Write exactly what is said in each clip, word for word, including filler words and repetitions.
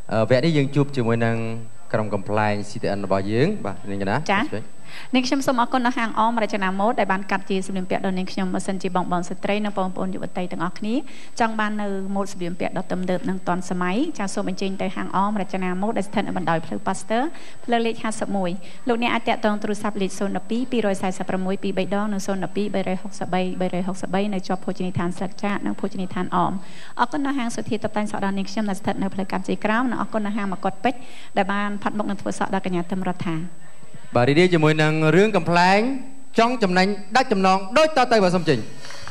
แวะได้ยังจูบជាមួយនឹងក្រុមកំ pl ែង ซี ที เอ็น របស់យើងបាទនេះណាចានាងខ្ញុំសូមអរគុណដល់ហាងអមរចនាម៉ូដដែលបានកាត់ជាសម្លៀកបំពាក់ដល់នាងខ្ញុំបើសិនជាបងបងស្ត្រីនិងបងប្អូនយុវតីទាំងអស់គ្នាចង់បាននៅម៉ូដសម្លៀកបំពាក់ដ៏ទំនើបនិងទាន់សម័យចាសសូមអញ្ជើញទៅហាងអមរចនាម៉ូដដែលស្ថិតនៅបណ្ដោយផ្លូវ Pasteur ផ្លូវលេខห้าสิบเอ็ดលោកអ្នកអាចតាក់ទងទូរស័ព្ទលេខศูนย์ หนึ่ง สอง ពីរ สี่ sáu ពីរ ដងនិងศูนย์ หนึ่ง สอง បី หก สาม បី หก สาม នៅជាប់ភោជនីយដ្ឋានស្លឹកចាកនិងភោជនីយដ្ឋានអមអរគុណដល់ហាងសុធាតុបតែងសក់ដល់នាងខ្ញុំដែលស្ថិតនៅផ្លូវកាប់ជ័យក្រោមនិងអរគុណដល់ហាងមកុដពេជ្រដែលបានផាត់មុខនិងធ្វើសក់ដល់កញ្ញាទឹមរដ្ឋាបាទរីករាយជាមួយនឹងរឿងកំ pl ែងចង់ចំណេញដាច់ចំណងដូចតទៅបើសុំចេញ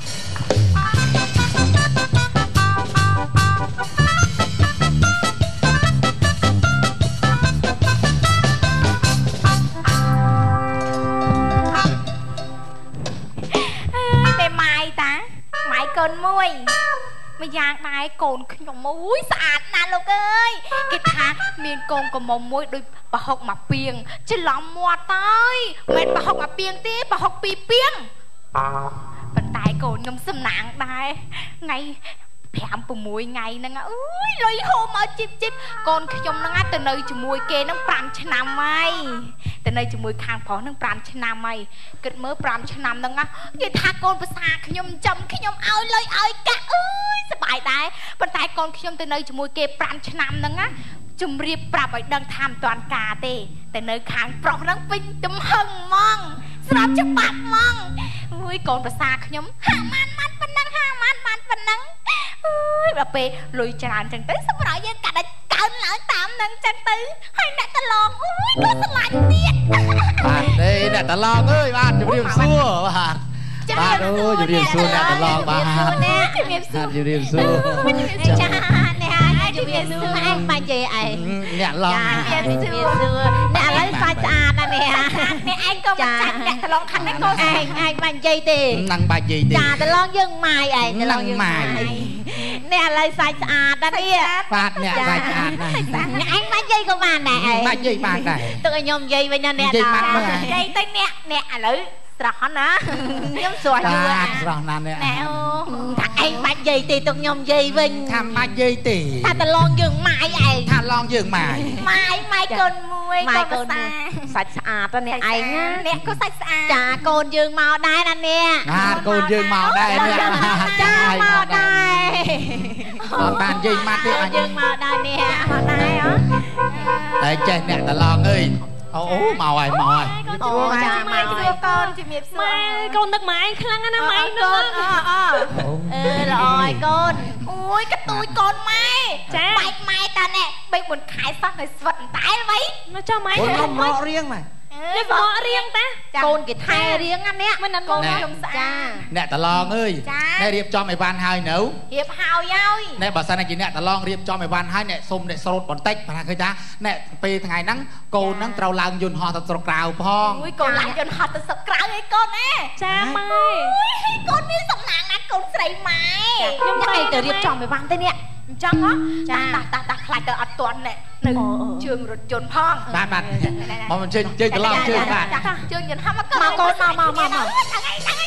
តែម៉ាយតាម៉ាយកូនមួយម្យ៉ាងដែរកូនខ្ញុំមួយស្អាតណាស់លោកអើយគេថាមានកូនកំមុំមួយដូចប្រហុកមកពីងច្រឡំមាត់ទៅមិនប្រហុកមកពីងទេប្រហុកពីរពីងប៉ុន្តែកូនខ្ញុំសំណាងដែរថ្ងៃប្រាំ 6ថ្ងៃហ្នឹងអើយលុយហូរមកជីបជីបកូនខ្ញុំហ្នឹងទៅនៅជាមួយគេហ្នឹងប្រាំឆ្នាំហើយទៅនៅជាមួយខាងប្រុសហ្នឹងប្រាំឆ្នាំហើយគិតមើលប្រាំឆ្នាំហ្នឹងគេថាកូនភាសាខ្ញុំចំខ្ញុំឲ្យលុយឲ្យកាក់អើយសប្បាយដែរប៉ុន្តែកូនខ្ញុំទៅនៅជាមួយគេប្រាំឆ្នាំហ្នឹងណាជំរាបប្រាប់ឲ្យដឹងថាមិនតាន់ការទេតែនៅខាងប្រុសហ្នឹងពេញទំហឹងហ្មងស្រាប់ច្បាប់ហ្មងអើយកូនភាសាខ្ញុំហាម៉ានម៉ាត់ប៉ុណ្ណឹងហាម៉ានម៉ាត់ប៉ុណ្ណឹងអើយដល់ពេលលុយច្រើនចឹងទៅសម្រាប់យើងកាត់ឲ្យកើនឡើងតាមហ្នឹងចឹងទៅហើយអ្នកតឡងអើយក៏ស្រឡាញ់ទៀតបាទទេអ្នកតឡងអើយបាទជំរាបសួរបាទបាទអូជំរាបសួរអ្នកតឡងបាទជំរាបសួរជំរាបសួរចាអ្នកជំរាបសួរឯងបាញ់យាយឯងអ្នកឡងជំរាបសួរអ្នកឥឡូវសាច់ស្អាតណាស់នេះអ្នកឯងក៏មិនចាច់អ្នកតឡងខាងនេះក៏ឯងឯងបាញ់យាយទេនឹងបាញ់យាយទេចាតឡងយើងម៉ាយឯងតឡងយើងម៉ាយអ្នកឥឡូវសាច់ស្អាតណាស់នេះបាទអ្នកសាច់ស្អាតណាស់អ្នកឯងបាញ់យាយក៏បានដែរឯងបាញ់យាយបានដែរទឹកឲ្យខ្ញុំយាយវិញណាអ្នកយាយបាត់មើលយាយទៅអ្នកអ្នកឥឡូវស្រស់ណាខ្ញុំស្រស់យូរបាទស្រស់ណាស់នេះណែអូថាឯងបាច់យាយទេទុកខ្ញុំយាយវិញថាបាច់យាយទេថាតឡងយើងម៉ាយឯងថាឡងយើងម៉ាយម៉ាយម៉ាយកូនមួយម៉ាយកូនសាច់ស្អាតណាស់ឯងអ្នកក៏សាច់ស្អាតចាកូនយើងមកដែរណាអ្នកបាទកូនយើងមកដែរអ្នកចាមកដែរអត់បានយាយម៉ាត់ទេអញយើងមកដែរអ្នកមកដែរហ៎តែចេះអ្នកតឡងអើយអូមកហើយមកហើយអូចាមកជួបកូនជំរាបសួរម៉ែកូននឹកម៉ែឯងខ្លាំងណាស់ម៉ែនឹកអឺអឺអឺល្អហើយកូនអូយកទួយកូនម៉ែចាបែកម៉ែតានេះបីមុនខែសោះនៅស្វិតតែវិញមកចុះម៉ែខ្ញុំរករៀងម៉ែនេះបករៀងតាកូនគេថែរៀងណានេះមិនកូនខ្ញុំស្អាតអ្នកតឡងអើយអ្នករៀបចំអីវ៉ាន់ហើយនៅរៀបហើយហើយអ្នកបើសិនជាអ្នកតឡងរៀបចំអីវ៉ាន់ហើយអ្នកសុំអ្នកស្រោតបន្តិចព្រោះឃើញថាអ្នកពេលថ្ងៃហ្នឹងកូនហ្នឹងត្រូវឡើងយន្តហោះទៅស្រុកក្រៅផងអូយកូនឡើងយន្តហោះទៅស្រុកក្រៅឯងកូនណាចាម៉ែអូយកូនមានសំណាងណាស់កូនស្រីម៉ែខ្ញុំតែទៅរៀបចំអីវ៉ាន់ទេនេះអញ្ចឹងហ៎ចាតាតាតាខ្លាចទៅអត់ទាន់នៅជើងរថយន្តផងបាទបាទមកជើងជើងតឡងជើងបាទជើងយន្តហោះមកកូនមកកូនមកមកមកមកថ្ងៃថ្ងៃ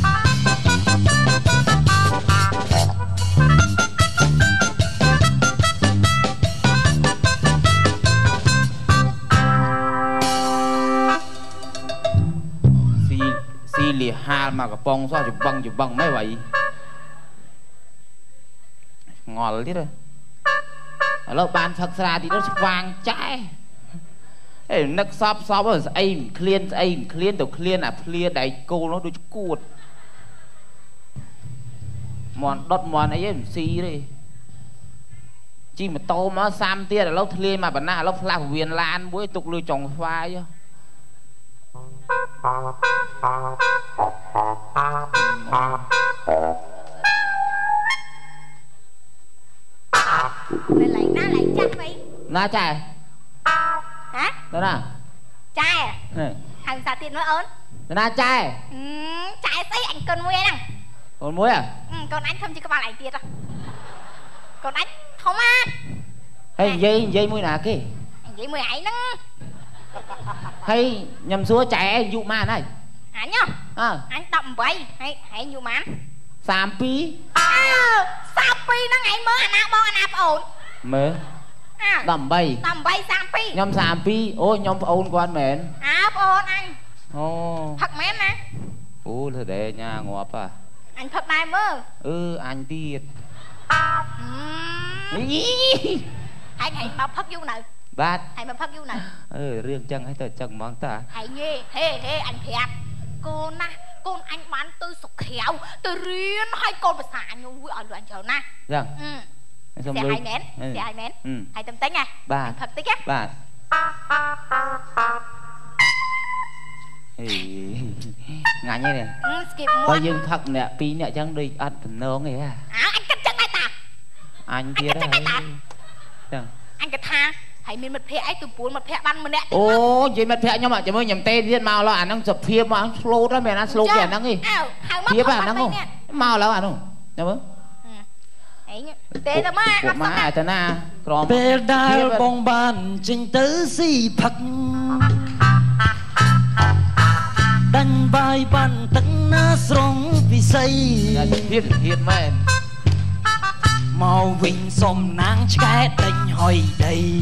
ស៊ីស៊ីលីហាលមកកំប៉ុងសោះជបឹងជបឹងមិនvậyងល់ទៀតឥឡូវបានផឹកស្រាទីនោះស្វាងចាស់អេនឹកសពសពស្អីឃ្លានស្អីឃ្លានទៅឃ្លានអាភ្លាដៃគោលនោះដូចគួតមន់ដុតមន់អីមិនស៊ីទេជិះម៉ូតូមកសាំទៀតឥឡូវធ្លាយមកបណ្ណាឥឡូវផ្លាស់វៀនឡានមួយទុកលុយចុងស្វាយ lên lại nó lại chắc đi na trai hả đó nè trai à thằng sao tiền nói ớn na trai ừ, trai thấy anh con muối nè con muối à ừ, con anh không chỉ có ba lại tiền à con anh không á hay dây dây muối nào kì dây muối ấy nó hay nhầm xúa chạy dụ man này hả nhá à. Anh đậm vậy hay hay dụ man Sam pi à, Sam pi nó ngày mơ anh áp bon anh áp ổn mơ à đầm bay đầm bay sam pi nhom sam pi ô nhom ôn quan mền à ôn anh ô thật mến nè ô thôi để nhà ngọt à anh thật này mơ ừ anh tiệt hãy hãy mà phát du này bát hãy mà phát du này ừ riêng chân hay tờ chân món ta hãy nghe hê hê anh thiệt cô na con anh bán tôi sụt khéo tôi riêng hai con mà xả nhau vui ở đoạn chờ na rằng ừ sẽ hai mén sẽ hai mén hai tâm tính nha ba thật tích á ba ngại như này bao nhiêu thật nè pi nè chẳng đi ăn thằng nướng này à anh cắt chân ai ta anh kia đó anh cái tha hãy mình mật phe ấy từ bốn mật phe bắn mình nè ô vậy mật phe nhưng mà chỉ mới nhầm tên riêng màu là anh đang chụp phim mà slow đó mẹ nó slow kìa nó đi phim à nó không màu là anh không nhớ không tê tao má của má à tên à còn bê đào bông bàn trình tứ si phật đành bài bàn tận na sông vì say hiền hiền mẹ màu vinh xôm nắng trái đành hỏi đầy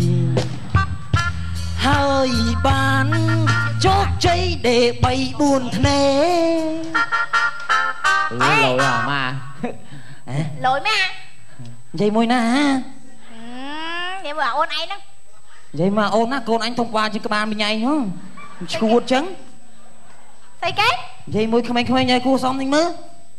hơi bán chốt cháy để bay buồn thế ừ, lỗi à mà lỗi mà vậy môi na ừ, vậy mà ôn ấy đó vậy mà ôn á con anh thông qua trên cái bàn bên nhảy nữa chuột trắng xây kết vậy môi không anh không anh nhảy cua xong thì mơ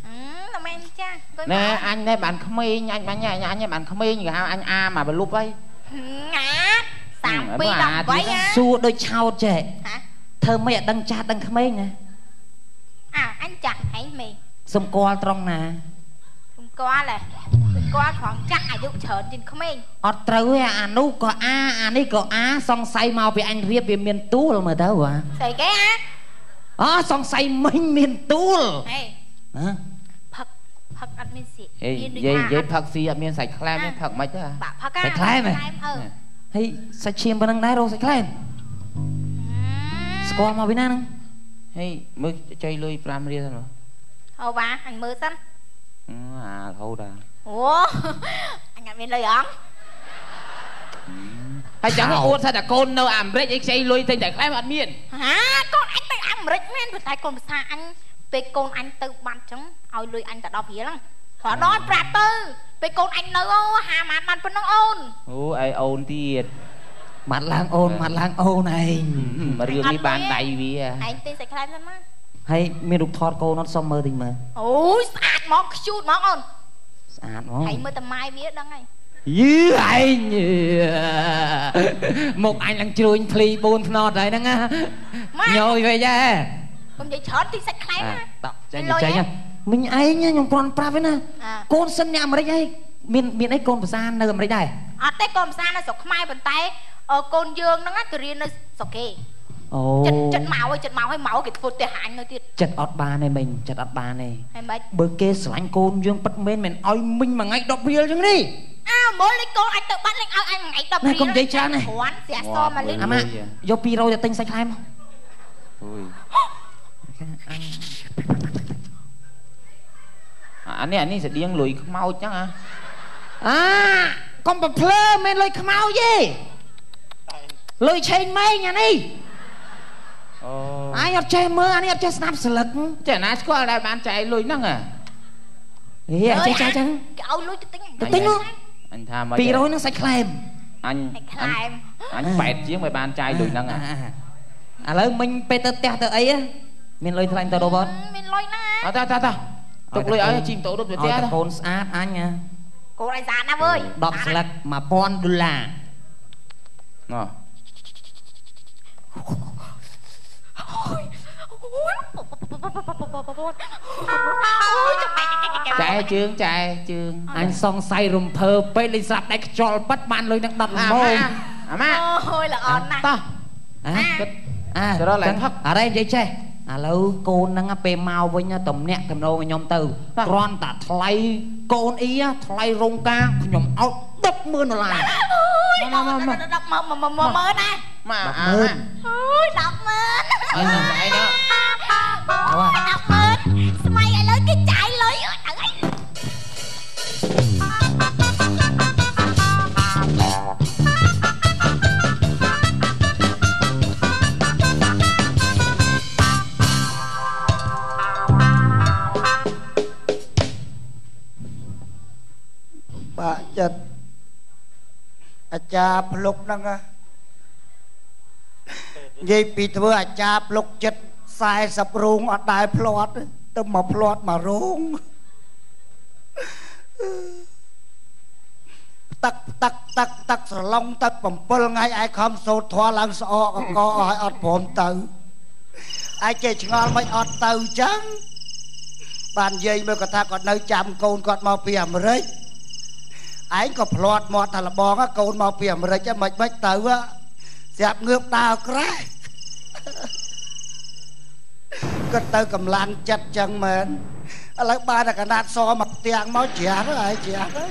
nè anh đây bạn không mi anh bạn nhà anh nhà bạn không mi như sao anh a mà bạn lúc ấy ngã sạm pi đồng vậy á xua đôi chào trẻ thơ mẹ đăng cha đăng không nè à anh chặt hãy mì xung qua trong nè xung qua là xung qua khoảng chắc ai dụng chởn trên không mi ọt trâu à nú có a àនេះក៏aសង្ស័យមកពីអញរៀបវាមានទូលមើលទៅហ៎ស្អីគេអាអសង្ស័យមិញមានទូលហេហ៎ផឹកផឹកអត់មានស៊ីនិយាយនិយាយផឹកស៊ីអត់មានសាច់ខ្លែមទេផឹកមិនទេអាបាក់ផឹកសាច់ខ្លែមហ៎ ហើយសាច់ឈាមប៉ុណ្ណឹងដែររកសាច់ខ្លែមស្គាល់មកពីណាហ្នឹងហើយមើលចុយលុយ5រៀលហ្នឹងអូបាអញមើលសិនអារហូតអាអូអញអត់មានលុយអងហើយចឹងអួតថាតែកូននៅអាមេរិកអីខ្ចីលុយទិញតែខ្លែមអត់មានហាកូនអញទៅអាមេរិកមែនប៉ុន្តែកូនភាសាអញពេលកូនអញទៅបាត់ចឹងឲ្យលុយអញតែដប់រៀលហ្នឹងព្រោះដល់ប្រាប់ទៅពេលកូនអញនៅអូហាម៉ានបានប៉ុណ្ណឹងអូនអូអីអូនទៀតម៉ាត់ឡើងអូនម៉ាត់ឡើងអូនឯងមករឿងនេះបានដៃវាឯងទិញសាច់ខ្លែមសិនមកហើយមានរូបថតកូនអត់សុំមើលតិចមើលអូយស្អាតហ្មងខ្ជូតហ្មងអូនស្អាតហ្មងហើយមើលតែម៉ាយវាដឹងហើយយឺឯងមកអញឡើងជ្រួញភ្លីបួនភ្នត់ហើយហ្នឹងណាញយវិញហ៎កុំនិយាយច្រើនទីសាច់ខ្លែមណាតក់ចេញចេញមិញឯងខ្ញុំគ្រាន់ប្រាប់ឯណាកូនសិននៅអាមេរិកឯងមានមានអីកូនភាសានៅអាមេរិកដែរអត់ទេកូនភាសានៅស្រុកខ្មែរប៉ុន្តែកូនយើងហ្នឹងទៅរៀននៅស្រុកគេអូចិត្តចិត្តមកឲ្យចិត្តមកឲ្យមកគេធ្វើផ្ទះហាញនៅទៀតចិត្តអត់បានទេមិញចិត្តអត់បានទេហើយមិនបើគេស្រឡាញ់កូនយើងពិតមែនមិនឲ្យមិញមួយថ្ងៃដប់រៀលចឹងនេះអើមើលលេខកូនអាចទៅបាត់លេខឲ្យអញថ្ងៃដប់រៀលណាកុំនិយាយច្រើនណាគ្រាន់ស្រាសមកលេខអាម៉ាយកពីររយទៅទិញសាច់ខ្លែមមកអូយអានេះអានេះស្តៀងលុយខ្មោចចឹងអាអាកុំប្រភ្លើមិនលុយខ្មោចទេលុយឆេងម៉េងអានេះអូអញអត់ចេះមើលអានេះអត់ចេះស្ដាប់ស្លឹកចេះណាស្គាល់ដែរបានចែកលុយហ្នឹងអាហេអត់ចេះចាចឹងគេឲ្យលុយទៅទិញទៅទិញមកអញថាមកពីររយនឹងសាច់ខ្លែមអញខ្លែមអញប៉ែតជាងមិនបានចាយលុយហ្នឹងអាឥឡូវមិញពេលទៅផ្ទះទៅអីមានលុយថ្លៃទៅដល់បងមានលុយណាអត់តាតាតាទុកលុយឲ្យជីម៉ូតូរត់ទៅផ្ទះកូនស្អាតអញកូនឲ្យស្អាតណាវើយដប់ស្លឹក một nghìnដុល្លារណោះ ចែជើងចែជើងអញសង្ស័យរំភើពេកលេងស្រាប់ដៃខ្យល់ប៉ិតបានលុយនឹងដុតល្មមអាម៉ាអូយល្អណាស់តោះអាអាចរឡើងផឹកអរេនិយាយចេះឥឡូវកូនហ្នឹងពេលមកវិញតំណាក់តំណងខ្ញុំទៅគ្រាន់តែថ្លៃកូនអ៊ីថ្លៃរោងការខ្ញុំអោត ដប់ម៉ឺនដុល្លារមកមកមកមកដប់ម៉ឺនម៉ឺនម៉ឺនណាមកអាម៉ឺនអូយដប់ម៉ឺនអីហ្នឹងអីហ្នឹងដប់ម៉ឺនស្មៃឥឡូវគេចាយលុយអត់អីអអាចារ្យភ្លុកហ្នឹងនិយាយពីធ្វើអាចារ្យភ្លុកចិត្ត40រោងអត់ដែរផ្លាត់ទៅមកផ្លាត់មករោងទឹកទឹកទឹកទឹកស្រឡុងទឹក7ថ្ងៃឯខំសូត្រធွာឡើងស្អកកអស់ឲ្យអត់ព្រមទៅឯចេះឆ្ងល់មិនអត់ទៅចឹងបាននិយាយមើលគាត់ថាគាត់នៅចាំកូនគាត់មកពីអាមេរិកឯងក៏ផ្លាត់មកថាលបងកូនមកពីអាមេរិកហ្នឹងមិនមិនទៅស្រាប់ងើបដើរក្រែគាត់ទៅកម្លាំងចិត្តចឹងមែនឥឡូវបានតែកណាត់សមកផ្ទាំងមកជ្រះទៅហើយជ្រះទៅ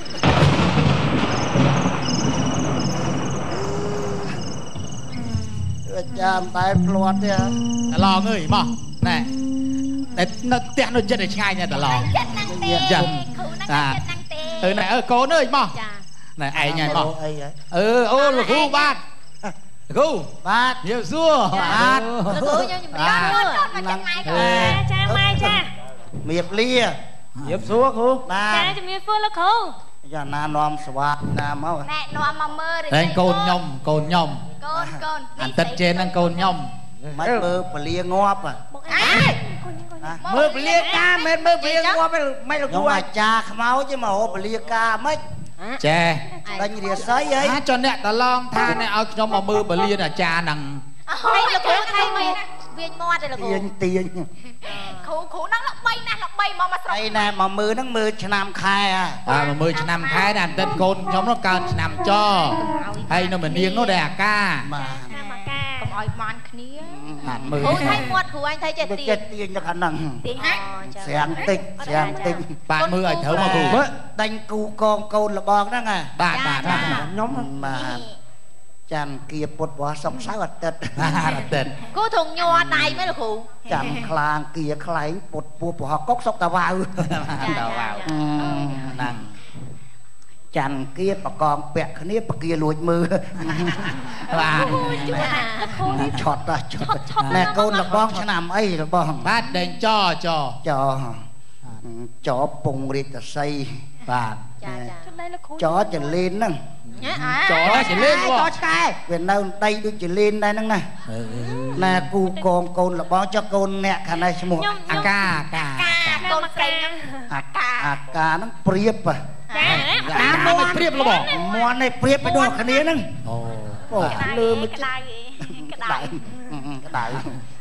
អាចារ្យតែផ្លាត់ទេតឡងអើយមកណែតែនៅផ្ទះនៅចិត្តឲ្យឆ្ងាយណែតឡងចិត្តហ្នឹងទេគ្រូហ្នឹងចិត្តហ្នឹងទេអឺណែអើកូនអើយមកចាណែឯងហើយមកអីហ៎អឺអូលោកគ្រូបាទគ្រូបាទញៀវសួរបាទលោកគ្រូខ្ញុំជំរាបសួរមកចិត្តម៉ែគ្រូចាម៉ែចាមៀបលាញៀវសួរគ្រូបាទចាជំរាបសួរលោកគ្រូយ៉ាណានាំស្វាណាមកណែនាំមកមើលតែកូនខ្ញុំកូនខ្ញុំកូនកូនអាទិត្យចេនហ្នឹងកូនខ្ញុំមិនមើលពលាងាប់អើមើលពលាការមិនមើលពលាងាប់មិនលោកគ្រូអាចារ្យខ្មោចទេមកពលាការមិនចេះដេញរាសីអីចុះអ្នកតឡងថាអ្នកឲ្យខ្ញុំមកមើលពលាអាចារ្យហ្នឹងហើយលោកគ្រូថៃមកវាញមាត់ទេលោកគ្រូទាញទាញគ្រូគ្រូហ្នឹងល្បីណាស់ល្បីមកមកស្រុកអីណែមកមើលហ្នឹងមើលឆ្នាំខែហ่าមកមើលឆ្នាំខែណាអាទិត្យកូនខ្ញុំនោះកើតឆ្នាំចហើយនៅមនាងនោះដែរអាកាបាទឆ្នាំអាកាកុំឲ្យបានគ្នាហាត់មើលគ្រូថៃមាត់គ្រូអញថៃចេះទាញចេះទាញទៅខាងហ្នឹងទាញហ่าស្រាំងតិចស្រាំងតិចបាទមើលឲ្យត្រូវមកគ្រូមើលដាញ់គូកងកូនលបងហ្នឹងហ่าបាទបាទខ្ញុំបាទចាំគៀពុតវ៉ាសំសៅអាទិត្យអាទិត្យគូធងញ័រដៃមែនលោកគ្រូចាំខ្លាងគៀខ្លែងពុតពោះប្រហកុកសុកតាវ៉ៅតាវ៉ៅហ្នឹងចាំគៀបកងពាក់គ្នាបគៀលួចមើលបាទឆត់ដល់ឆត់ណែកូនលបងឆ្នាំអីលបងបាទដេញចចចចពងរាជសីបាទចាចាចចលេនហ្នឹងចចលេនចឆ្កែវានៅដីដូចចលេនដែរហ្នឹងណាណែគូកងកូនលបងចុះកូនអ្នកខាងនេះឈ្មោះអាកាអាកាកូនស្រីហ្នឹងអាកាអាកាហ្នឹងព្រៀបចាអាកាមិនព្រៀបលបងមន់នេះព្រៀបទៅដូចគ្នាហ្នឹងអូអូលើមួយក្តៅក្តៅក្តៅ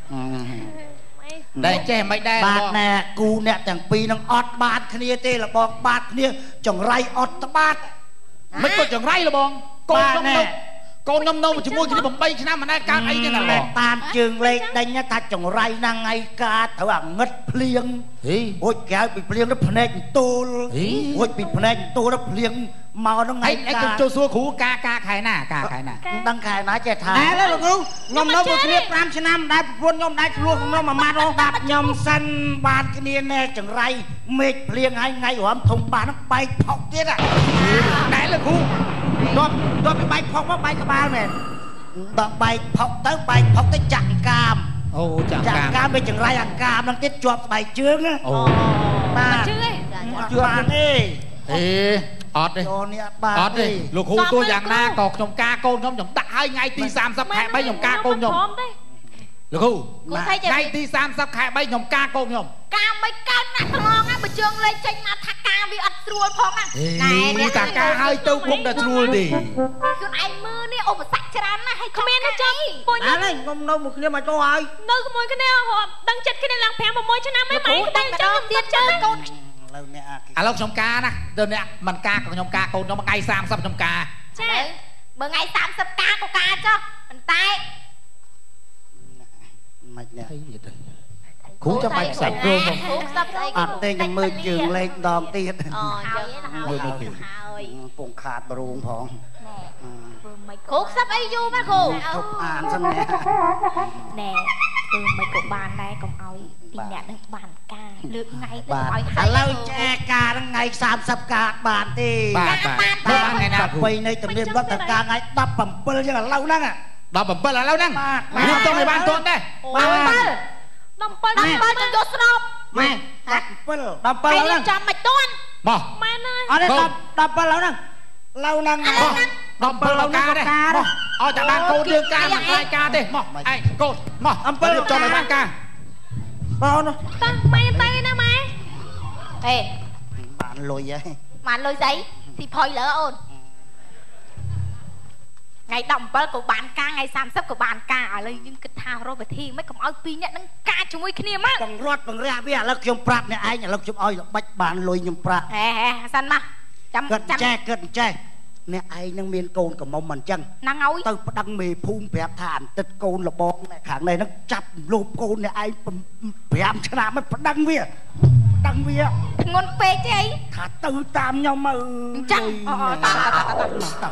ដែលចេះមិនដែរបាទណែគូអ្នកទាំងពីរនឹងអត់បាតគ្នាទេលបងបាតគ្នាចង្រៃអត់ត្បាតមិនក៏ចង្រៃលបងកូនខ្ញុំនៅកូនខ្ញុំនៅជាមួយគ្នា8ឆ្នាំមិនដែលកើតអីទេណាបងតាមជើងលេខដេញថាចង្រៃណាថ្ងៃកើតត្រូវអាងឹតភ្លៀងហូចក្រៅពីភ្លៀងទៅភ្នែកទូលហូចពីភ្នែកទូលទៅភ្លៀងមកហ្នឹងថ្ងៃឯងចូលសួរគ្រូកាកាខែណាកាខែណាដឹងខែណាចេះថាតែលោកគ្រូខ្ញុំនៅមួយគ្នា5ឆ្នាំដែរប្រពន្ធខ្ញុំដែរឆ្លោះខ្ញុំមួយម៉ាត់រងដាប់ខ្ញុំសិនបាទគ្នាណែចង្រៃមេឃភ្លៀងហើយថ្ងៃរំធំបាទហ្នឹងបែកផុកទៀតតែលោកគ្រូដល់ដល់ពីបែកផុកមកបែកក្បាលមែនដល់បែកផុកទៅបែកផុកទៅចាក់កាមអូចាក់កាមចាក់កាមវាចង្រៃអាកាមហ្នឹងទៀតជាប់ស្បែកជើងអូបាទជឿទេជឿទេអេអត់ទេអត់ទេលោកគ្រូទោះយ៉ាងណាក៏ខ្ញុំការកូនខ្ញុំខ្ញុំដាក់ឲ្យថ្ងៃទី30ខែ3ខ្ញុំការកូនខ្ញុំលោកគ្រូថ្ងៃទី30ខែ3ខ្ញុំការកូនខ្ញុំការមិនកើតណាស់ថ្លងណាបើជើងលេងចេញមកថាការវាអត់ស្រួលផងណាណែនេះតាការឲ្យទៅគុំតែស្រួលទេខ្លួនឯងមើលនេះឧបសគ្គច្រើនណាស់ហើយគ្មានទេចុះពុញអើយខ្ញុំនៅមួយគ្នាមកទៅហើយនៅជាមួយគ្នារាប់ដឹងចិត្តគ្នាឡើង5 6ឆ្នាំហើយម៉ែដឹងចឹងទៀតចឹងកូនឥឡូវអ្នកឥឡូវខ្ញុំការណាទៅអ្នកមិនការក៏ខ្ញុំការកូនខ្ញុំថ្ងៃ30ខ្ញុំការចាបើថ្ងៃ30ការក៏ការចុះប៉ុន្តែមិនអ្នកគ្រូចាំបាច់ផ្សាច់ព្រមគ្រូផ្សាច់អីអត់ទេខ្ញុំមើលជើងលេខដងទៀតអូចឹងមើលមើលហើយពងខាតបរូងផងគ្រូផ្សាច់អីយូរមកគ្រូធប់អានសិនណែណែធ្វើមិនក៏បានដែរកុំឲ្យពីអ្នកនឹងបានការលើកថ្ងៃទៅឲ្យឥឡូវចែការហ្នឹងថ្ងៃ30ការបានទេបាទបាទបានថ្ងៃណាគ្រូនៃទំនៀមរដ្ឋការថ្ងៃ17ចឹងឥឡូវហ្នឹង17ឥឡូវហ្នឹងខ្ញុំទៅមិនបានទាន់ទេបាទ17 17ទៅយកស្របម៉ែ17 17 ហ្នឹងចាំមិនទាន់មកម៉ែនអើយអត់ទេ17ឥឡូវហ្នឹងឡូវហ្នឹងដំបើលកាទេមកឲ្យតែបានកូនយើងការមិនខ្លាចការទេមកឯងកូនមកអំពើរៀបចំឲ្យបានការបងនោះតាម៉ែទៅណាម៉ែហេបានលុយហើយបានលុយស្អីទីផុយលើអូនថ្ងៃដប់7ក៏បានការថ្ងៃ30ក៏បានការឥឡូវយើងគិតថារកវិធីមិនកុំឲ្យពីរនាក់នឹងការជាមួយគ្នាមកបង្រាត់បង្រាស់វាឥឡូវខ្ញុំប្រាប់អ្នកឯងឥឡូវខ្ញុំឲ្យល្បិចបានលុយខ្ញុំប្រាប់ហេហេសិនមកចាំចាំចេះគិតចេះអ្នកឯងនឹងមានកូនកមុំមិនអញ្ចឹងហ្នឹងហើយទៅប្តឹងមេភូមិប្រាប់ថាអន្តិតកូនលបងខាងនេះនឹងចាប់លូបកូនអ្នកឯង5ឆ្នាំមិនប្តឹងវាប្តឹងវាធ្ងន់ពេកទេអីថាទៅតាមខ្ញុំមើលអញ្ចឹងអូតាតាតាតា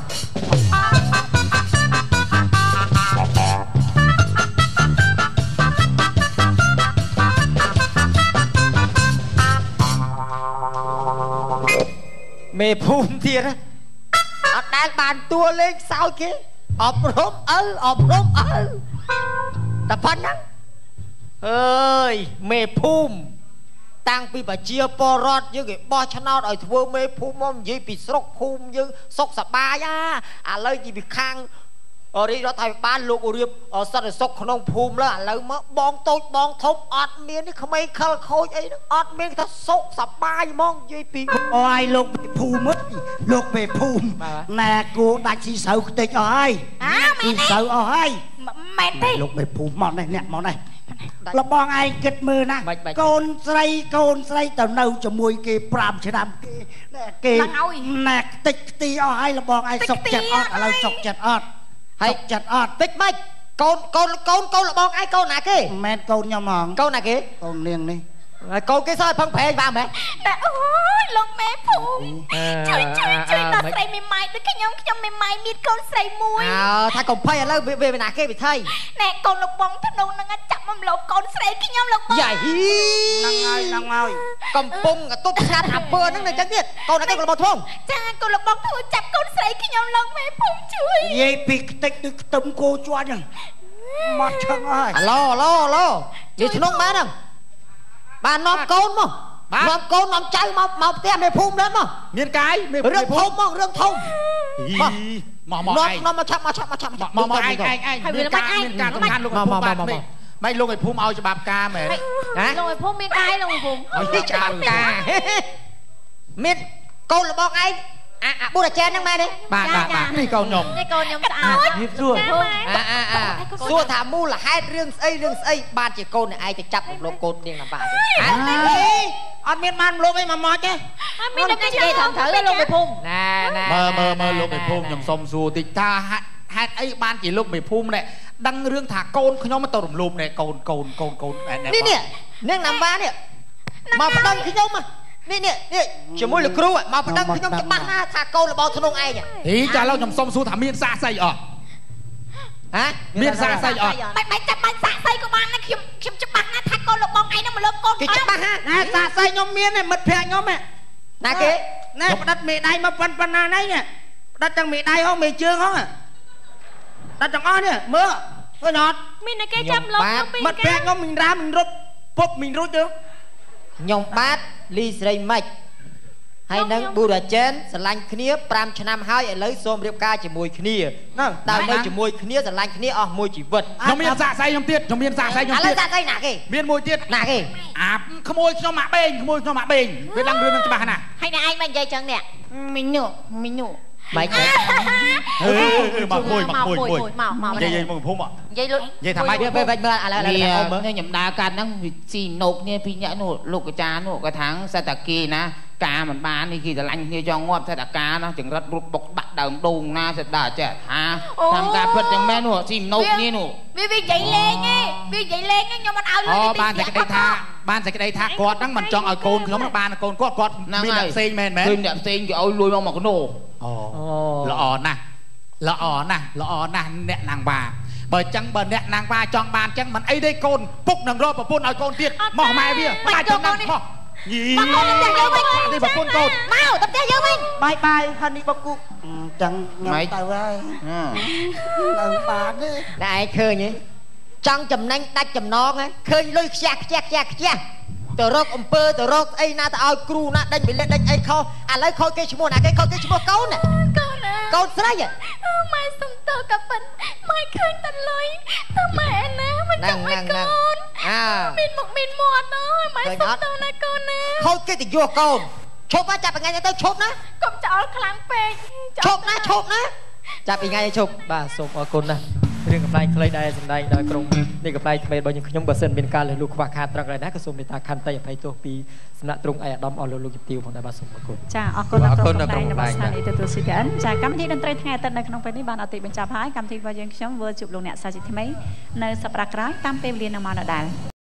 មេភូមិទៀតអត់ដែលបានតួលេងសោយគេអប់រំឪអប់រំឪតែប៉ុណ្ណឹងអើយមេភូមិតាំងពីប្រជាពលរដ្ឋយើងគេបោះឆ្នោតឲ្យធ្វើមេភូមិមកនិយាយពីស្រុកភូមិយើងសុខសប្បាយអាឥឡូវនិយាយពីខាងរាជរដ្ឋាភិបាលលោករៀបសន្តិសុខក្នុងភូមិលើឥឡូវមកបងតូចបងធំអត់មាននេះក្មេងខលខូចអីហ្នឹងអត់មានថាសុខសប្បាយហ្មងនិយាយពីអូយលោកមេភូមិលោកមេភូមិណែគូដាច់ស៊ីស្រូវខ្ទេចអស់ហើយស៊ីស្រូវអស់ហើយមែនទេលោកមេភូមិមកនេះអ្នកមកនេះលបងឯងគិតមើលណាកូនស្រីកូនស្រីទៅនៅជាមួយគេ5ឆ្នាំគេគេណែខ្ទេចខ្ទីអស់ហើយលបងឯងសុកចិត្តអត់ឥឡូវសុកចិត្តអត់ហើយចិត្តអត់តិចម៉េចកូនកូនកូនកូនលបងឯងកូនណាគេមិនមែនកូនខ្ញុំហ្មងកូនណាគេកូននាងនេះហើយកូនគេសោះឲ្យផឹងប្រេងបានមែនតែអូយលោកមេភូមិជួយជួយជួយដល់ស្រីមេម៉ាយដូចខ្ញុំខ្ញុំមេម៉ាយមានកូនស្រីមួយអើថាកុំភ័យឥឡូវវាណាគេវិថីណែកូនលោកបងធ្នូនឹងចាប់មកលបកូនស្រីខ្ញុំលោកបងយ៉ាហ៊ីហ្នឹងហើយហ្នឹងហើយកំពុងកតុបស្ងាត់អាពើហ្នឹងនៅចឹងទៀតកូនណាគេកូនលោកបងធំចាកូនលោកបងធ្វើចាប់កូនស្រីខ្ញុំលោកមេភូមិជួយនិយាយពីខ្ទេចដូចខ្ទឹមគោជាប់ហ្នឹងមកឆឹងហើយអាឡូឡូឡូនិយាយធ្នុងបានហ្នឹងបាននាំកូនមកនាំកូននាំចៅមកមកផ្ទះមេភូមិដល់មកមានកាយមេភូមិរឿងធំមករឿងធំមកមកឯងនាំមកឆាប់មកឆាប់មកឆាប់មកមកឯងឯងឯងមានការមានការសំខាន់លោកមេភូមិបាទមិនលោកឯភូមិឲ្យច្បាប់ការមែនណាលោកឯភូមិមានកាយលោកឯភូមិឲ្យច្បាប់ការមានកូនរបស់ឯងអាបុរាចារ្យហ្នឹងមែនទេបាទបាទនេះកូនខ្ញុំនេះកូនខ្ញុំស្អាតនេះសួរអាអាអាសួរថាមូលហេតុរឿងស្អីរឿងស្អីបានជាកូនឯងទៅចាប់រំលោភកូននាងណាបាទអត់មានបានរំលោភអីមកមកទេអត់មានតែនិយាយត្រឹមត្រូវលោកមេភូមិណែណែមើលមើលមើលលោកមេភូមិខ្ញុំសុំសួរតិចថាហេតុអីបានជាលោកមេភូមិនេះដឹងរឿងថាកូនខ្ញុំទៅរំលោភនេះកូនកូនកូនកូននេះនេះនាងណាំបានេះមកប្តឹងខ្ញុំនេះនេះនេះជាមួយលោកគ្រូមកប្តឹងខ្ញុំច្បាស់ណាថាកូនរបស់ធ្នុងឯងហីចាឥឡូវខ្ញុំសុំសួរថាមានសាស័យអត់ហ៎មានសាស័យអត់មិនមិនចាំបាច់សាស័យក៏បានដែរខ្ញុំខ្ញុំច្បាស់ណាថាកូនរបស់ឯងនឹងមកលើកកូនគេច្បាស់ណាណាសាស័យខ្ញុំមានមិត្តភក្តិខ្ញុំណាគេណែផ្ដិតមេដៃមកប៉ុណ្ប៉ុណ្ណានេះផ្ដិតទាំងមេដៃហងមេជើងហងផ្ដិតទាំងអស់នេះមើលឃើញអត់មានតែគេចាំលោកខ្ញុំពីមិត្តភក្តិខ្ញុំមិនរាមិនរົບពុកមិនរួចទេខ្ញុំបាទលីស្រីម៉េចហើយនឹងប៊ូរ៉ាជែនស្រឡាញ់គ្នា5ឆ្នាំហើយឥឡូវសូមរៀបការជាមួយគ្នាដើរនៅជាមួយគ្នាស្រឡាញ់គ្នាអស់មួយជីវិតខ្ញុំមានសាកស័យខ្ញុំទៀតខ្ញុំមានសាកស័យខ្ញុំទៀតឥឡូវសាកស័យណាគេមានមួយទៀតណាគេអាក្មួយខ្ញុំមកបេងក្មួយខ្ញុំមកបេងវាដឹងរឿងនឹងច្បាស់ណាស់ហើយអ្នកឯងមិននិយាយចឹងនេះមីនូមីនូម៉េចអឺមកមួយមកមួយមួយមកមកនិយាយមកភូមិនិយាយលុយនិយាយថាម៉េចពេលវិញមើលឥឡូវឥឡូវអ៊ំមើលខ្ញុំដើរកាត់ហ្នឹងវាស៊ីណូកគ្នាពីរនាក់នោះលោកកាចានោះគាត់ថាងសិតតាគីណាការមិនបាននេះគេស្រឡាញ់គ្នាចង់ងាប់សិតតាការណាចង្រិតរុតបុកដាក់ដើមដូងណាសិតតាចេះថាតាមការពិតចឹងមែននោះស៊ីណូកគ្នានោះវាវានិយាយលេងឯងវានិយាយលេងខ្ញុំមិនឲ្យលុយអូបានតែក្តីថាបានតែក្តីថាគាត់ហ្នឹងមិនចង់ឲ្យកូនខ្ញុំបានកូនគាត់គាត់មានអ្នកផ្សេងមែនមែនឃើញអ្នកផ្សេងគេឲ្យលុយមកមកកណូអូល្អណាស់ល្អណាស់ល្អណាស់អ្នកនាងបាបើចឹងបើអ្នកនាងបាចង់បានចឹងមិនអីទេកូនពុកនឹងរកប្រពន្ធឲ្យកូនទៀតមកម៉ែវាបាច់ចឹងណាស់មកយីមកកូនទៅយើងវិញនេះប្រពន្ធកូនមកទៅផ្ទះយើងវិញបាយបាយហើយនេះបកគូចឹងខ្ញុំទៅហើយនៅបានទេតែឯងឃើញទេចង់ចំណេញដាច់ចំណងឃើញលុយខ្ជះខ្ជះខ្ជះខ្ជះទៅរកអំពើទៅរកអីណាទៅឲ្យគ្រូណាដេញបិលិតដេញអីខុសឥឡូវខូចគេឈ្មោះណាគេខូចគេឈ្មោះកូនណាកូនអើកូនស្រីម៉ែសុំតើក៏ប៉ុនម៉ែឃើញតលុយតើម៉ែណាមិនចង់ឲ្យកូនអើមានមុខមានមាត់អើយម៉ែសុំតើណាកូនណាខូចកិត្តិយសកូនឈប់ចាប់ថ្ងៃទៅឈប់ណាកុំចោលខ្លាំងពេកឈប់ណាឈប់ណាចាប់ពីថ្ងៃឈប់បាទសូមអរគុណណាស់រឿងកំ pl ែងខ្លីដែរសម្ដែងដោយក្រុមនេះកំ pl ែងថ្មីរបស់យើងខ្ញុំបើសិនមានការលះលូខ្វះខាតត្រង់ដែរណាក៏សូមមេត្តាខន្តីអភ័យទោសពីសំណាក់ទ្រង់ឯកឧត្តមអស់លោកលោកជំទាវផងដែរបាទសូមអរគុណចាអរគុណដល់ក្រុមកំ pl ែងរបស់ស្ថានីយ៍ទូរទស្សន៍ ស៊ី ទី អិន ចាកម្មវិធីតន្ត្រីថ្ងៃអាទិត្យនៅក្នុងពេលនេះបានអតិបញ្ចប់ហើយកម្មវិធីរបស់យើងខ្ញុំធ្វើជួបលោកអ្នកសាជាថ្មីនៅសប្តាហ៍ក្រោយតាមពេលវេលានឹងមកដដែល